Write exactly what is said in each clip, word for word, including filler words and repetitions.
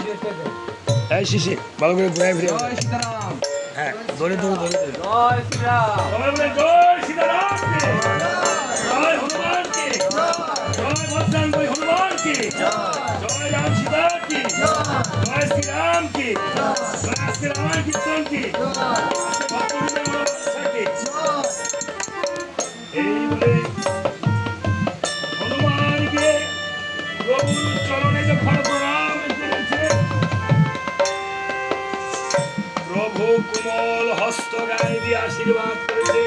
এই শিশি ভালো করে ঘুরে ফিরে জয় সীতারাম হ্যাঁ ধরে ধরে ধরে জয় শ্রীরাম সবাই বলে জয় সীতারাম কি জয় হনুমান কি জয় ভগবান ভাই হনুমান কি জয় রাম সীতা কি জয় শ্রীরাম কি জয় শ্রীরাম কীর্তন কি ভক্তদের মনোবাসা কি এই বলে হনুমানকে প্রভুর চরণে যখন প্রণাম করেছে প্রভু কোমল হস্ত গায়ে দিয়ে আশীর্বাদ করেছে।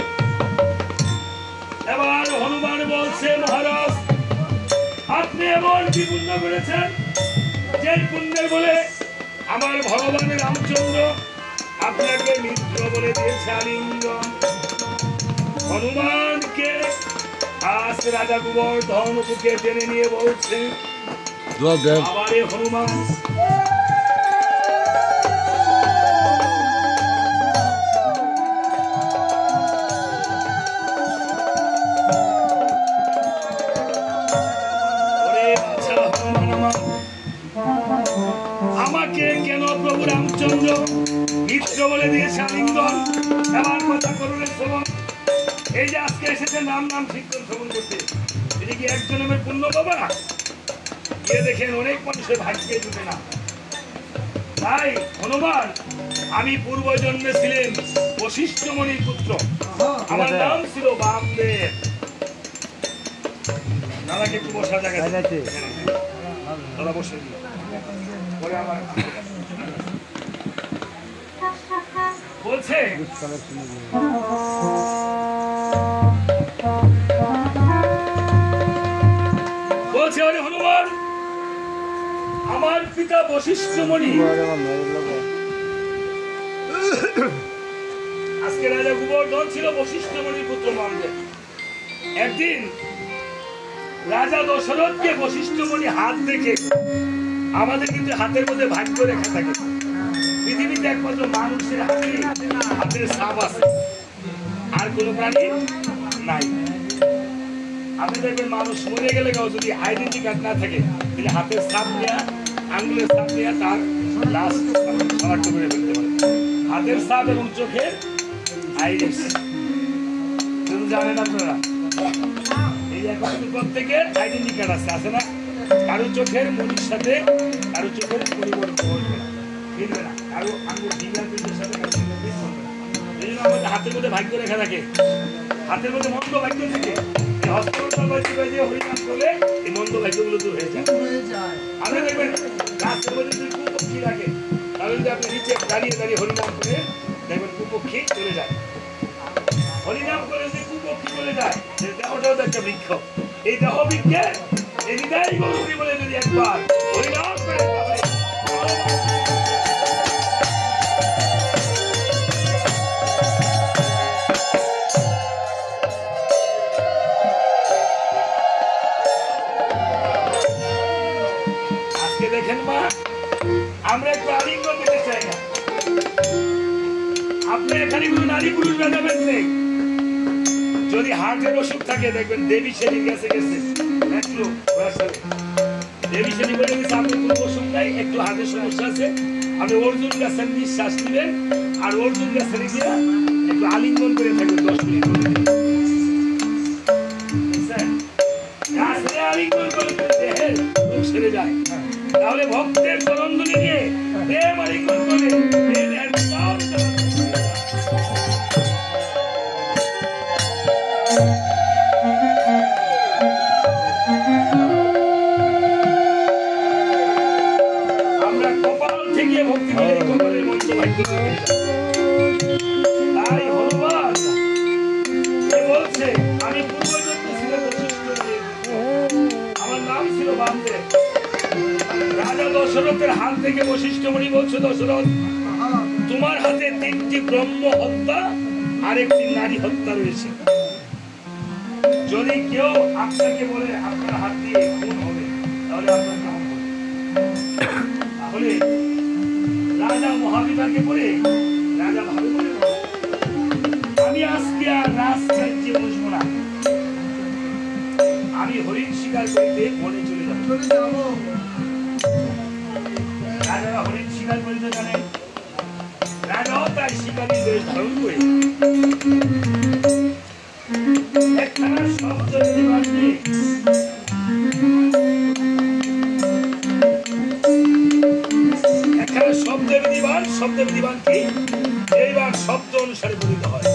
এবার হনুমান বলছে মহারাজ আপনি এমন কি পুণ্য করেছেন যে পুণ্যের বলে আমার ভগবান রামচন্দ্র আপনাকে মিত্র বলে দিয়েছে আলিঙ্গন। হনুমানকে আজ রাজা গোবর্ধন বুকে টেনে নিয়ে বলছে আবারে হনুমান আমাকে কেন প্রভু রামচন্দ্র মিত্র বলে দিয়েছে আলিঙ্গন। এবার কথা করুন শ্রবণ। এই যে আজকে এসেছে নাম নাম কীর্তন শ্রবণ করতে এটা কি এক জন্মের পুণ্য বাবা? গিয়ে দেখেন অনেক মানুষের ভাগ্যে জুটে না। তাই হনুমান আমি পূর্ব জন্মে ছিলেন বশিষ্ঠ মুনির পুত্র, আমার নাম ছিল বামদেব। দাদাকে একটু বসার জায়গা দাদা বসে বলছে বলছে আরে হনুমান আমার পিতা বশিষ্ঠ মুনি আজকে রাজা গোবর্ধন ছিল বশিষ্ঠ মুনির পুত্র বামদেব। একদিন রাজা দশরথকে বশিষ্ঠ মুনি হাত দেখে, আমাদের কিন্তু হাতের মধ্যে ভাগ্য রেখা থাকে, পৃথিবীতে একমাত্র মানুষের হাতে হাতের ছাপ আছে, আর কোন প্রাণী নাই। আপনি দেখবেন মানুষ মরে গেলে যদি আইডেন্টি কার্ড না থাকে তাহলে হাতের ছাপ নেওয়া আঙ্গুলের ছাপ নেওয়া তার লাশ শনাক্ত করে ফেলতে পারে। হাতের ছাপ এবং চোখের আইরিস জানেন আপনারা, এই এখন প্রত্যেকের আইডেন্টি কার্ড আছে আছে না? কারো চোখের মনির সাথে কারো চোখের পরিবর্তন করবে না, ফিরবে না, কারো আঙ্গুল ফিঙ্গারপ্রিন্টের সাথে কারো ফিঙ্গারপ্রিন্ট করবে না। এই জন্য আমাদের হাতের মধ্যে ভাগ্য রেখা থাকে, হাতের মধ্যে মন্দ ভাগ্য থাকে। হস্তটা বাজে হরিনাম করলে এই মন্দ ভাগ্যগুলো দূর হয়ে যায়। আপনি দেখবেন গাছের মধ্যে যদি কুপক্ষী রাখে তাহলে যদি আপনি নিচে দাঁড়িয়ে দাঁড়িয়ে হরিনাম করে দেখবেন কুপক্ষী চলে যায়। হরিনাম করে যদি কুপক্ষী চলে যায় দেহটাও তো একটা বৃক্ষ, এই দেহ বৃক্ষে এই হৃদয় গৌরী বলে যদি একবার হরিনাম করে আজকে দেখেন মা আমরা একটু আলিঙ্গন দিতে চাই না। আপনি এখানে কোনো নারী পুরুষ ভেদাভেদ নেই। যদি হার্টের অসুখ থাকে দেখবেন দেবী শ্রেণীর কাছে গেছে একটু দেবী শ্রেণী বলে গেছে আপনি কোনো অসুখ নাই, একটু হার্টের সমস্যা আছে, আপনি অর্জুন গাছের নিঃশ্বাস নেবেন আর অর্জুন গাছের গিয়ে একটু আলিঙ্গন করে থাকবেন দশ মিনিট গাছের আলিঙ্গন করে দেহের রোগ সেরে যায়। তাহলে ভক্তের চরণধুলি নিয়ে প্রেম আলিঙ্গন করে আমরা কপাল থেকে ভক্তি করে কপালের মন্ত্র ভাগ্য করে। তাই হনুমান বলছে আমি পূর্বজন্মে ছিলাম বশিষ্ঠ মুনি, আমার নাম ছিল বামদেব। রাজা দশরথের হাত থেকে বশিষ্ঠ মুনি বলছে দশরথ তোমার হাতে তিনটি ব্রহ্ম হত্যা আর একটি নারী হত্যা রয়েছে। যদি কেউ আপনাকে বলে আপনার হাত দিয়ে খুন হবে তাহলে আপনার নাম হবে। তাহলে রাজা মহাবিভাগে পড়ে রাজা ভাবে বলে আমি আজকে আর রাজরাজ্যে বসবো না, আমি হরিণ শিকার করতে বনে চলে যাবো। রাজারা শিকারী বেশ ধারণ করে একখানা শব্দ বিমান নিয়ে একখানা শব্দ বিধিবান শব্দ বিধিবান কি এইবার শব্দ অনুসারে বলিতে হয়।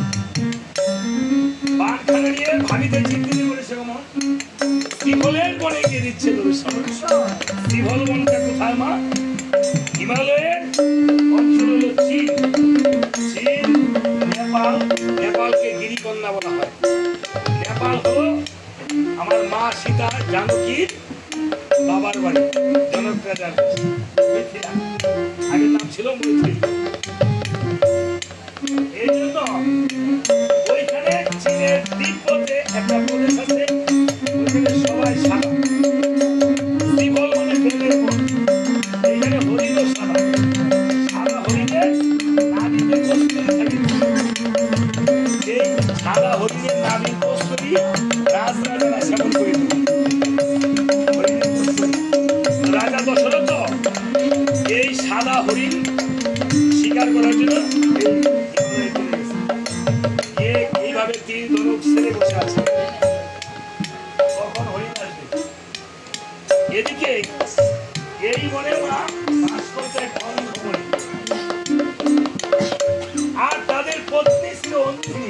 বানখানা নিয়ে ভাবিতে চিন্তিত করেছে কেমন শিবলের বনে গিয়ে দিচ্ছে শিবল বনটা কোথায় মা? হিমালয়ের অঞ্চল হলো চীন, চীন নেপাল, নেপালকে গিরিকন্যা বলা হয়। নেপাল হলো আমার মা সীতা জানকীর বাবার বাড়ি, জনক রাজার মিথিলা, আগের নাম ছিল মৈত্রী। এই জন্য ওইখানে চীনের তিব্বতে একটা প্রদেশ আছে, ওইখানে সবাই সাদা, শিবল মানে বেলের বন, এইখানে হরিণও সাদা, সাদা হরিণের নাভিতে কস্তুরী থাকে। এই সাদা হরিণের নাভির কস্তুরী রাজরাজারা সেবন করে দিল। রাজা দশরথ এই সাদা হরিণ শিকার করার জন্য এইভাবে তীর ধনুক ছেড়ে বসে আছে, কখন হরিণ আসবে। এদিকে এই বনে ওরা বাস করতে এক অন্ধমণি, আর তাদের পত্নী ছিল অন্ধিনী।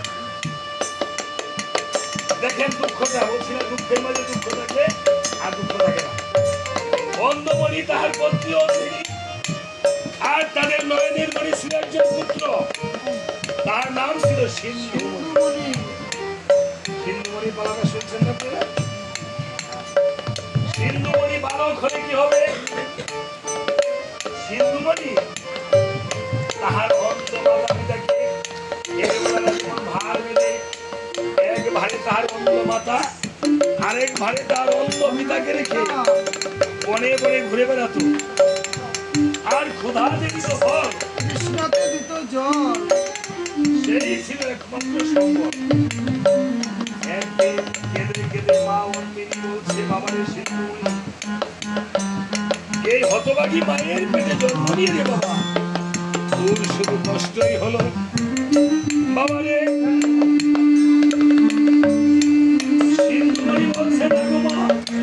দেখেন দুঃখটা, বলছি না দুঃখের মাঝে দুঃখ থাকে আর দুঃখ থাকে না। অন্ধমণি তাহার পত্নী অন্ধিনী, আর তাদের নয়নের মণি ছিল একজন পুত্র, তার নাম ছিল সিন্ধুমণি। সিন্ধুমণি বালকা শুনছেন না আপনারা? সিন্ধুমণি বালক হলে কি হবে? সিন্ধুমণি তাহার অন্ধ মাতা পিতাকে ভার বেঁধে এক ভারে তাহার অন্ধ মাতা আরেক ভারে তার অন্ধ পিতাকে রেখে বনে বনে ঘুরে বেড়াতো, আর ক্ষুধা দিত ফল, কৃষ্ণাতে দিত জল, সেই ছিল একমাত্র সম্ভব। একদিন কেঁদে কেঁদে মা অন্ধিনী বলছে, বাবারে সিন্ধুমণি, এই হতভাগী মায়ের পেটে জন্ম নিয়ে রে বাবা, তোর শুধু কষ্টই হলো। বাবারে সিন্ধুমণি বলছে, দেখো মা,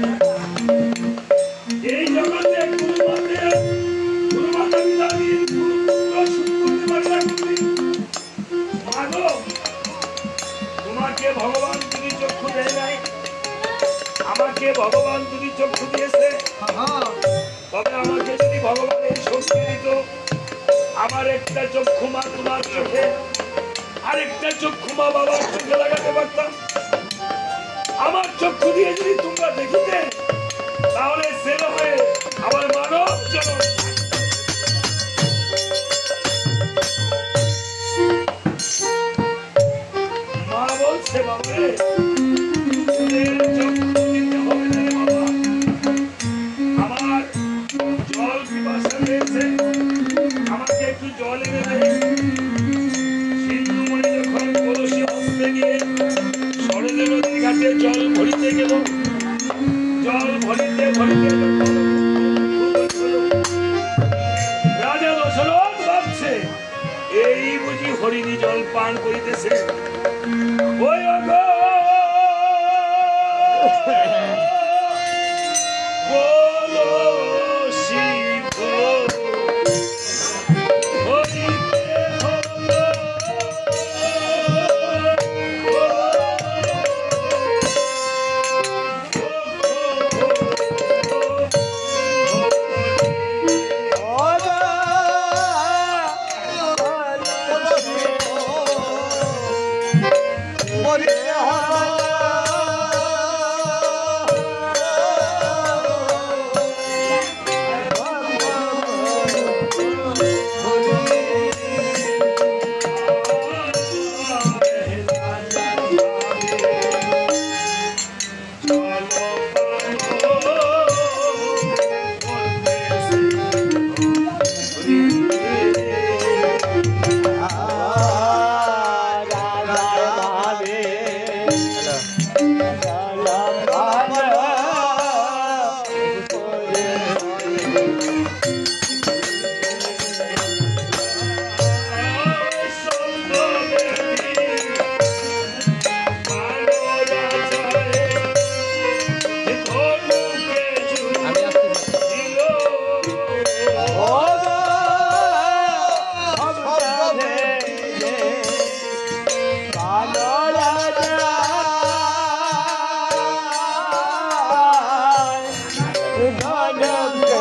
এই জগতে কোনো মাতে কোনো মাতা পিতা দিন কোনো পুত্র সুখ করতে পারে না। মাগো, তোমাকে ভগবান তুমি চক্ষু দেয় নাই, আমাকে ভগবান তুমি চক্ষু দিয়েছে, তবে আমাকে যদি ভগবান এই শক্তি দিত, আমার একটা চক্ষু মা তোমার চোখে, আরেকটা চক্ষু মা বাবার চোখে লাগাতে পারতাম। আমার চক্ষু দিয়ে যদি তোমরা দেখিতে, তাহলে ছেলে হয়ে আমার মানব জনম। মা বলছে, বাবারে চক্ষু দিতে হবে না বাবা, আমার জল পিপাসা পেয়েছে, আমাকে একটু জল এনে দে। সিন্ধুমণি যখন কলসি হস্তে নিয়ে সরজা নদীর ঘাটে জল ভরিতে গেল, জল ভরিতে ভরিতে রাজা দশরথ ভাবছে, এই বুঝি হরিণী জল পান করিতেছে। ওই গো কলসি হরি মানব